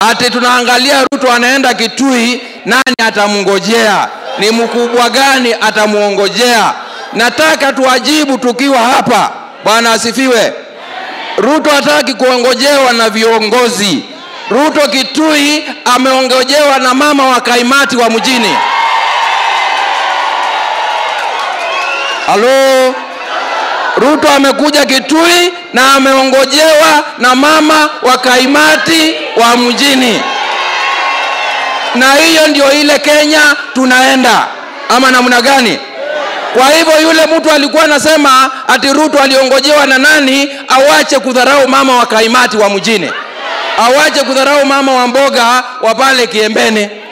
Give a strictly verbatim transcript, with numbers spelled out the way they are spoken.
ati tunaangalia Ruto anaenda Kitui, nani atamngojea? Ni mkubwa gani atamuongojea? Nataka tuwajibu tukiwa hapa. Bwana asifiwe. Ruto hataki kuongojewa na viongozi. Ruto Kitui ameongojewa na mama wa kaimati wa mjini. Halo? Ruto amekuja Kitui na ameongojewa na mama wa kaimati wa mjini. Na hiyo ndio ile Kenya tunaenda. Ama namna gani? Kwa hivyo yule mtu alikuwa anasema ati Ruto aliongojewa na nani, awache kudharau mama wa kaimati wa mjini. Awache kudharau mama wa mboga wa pale Kiembeni.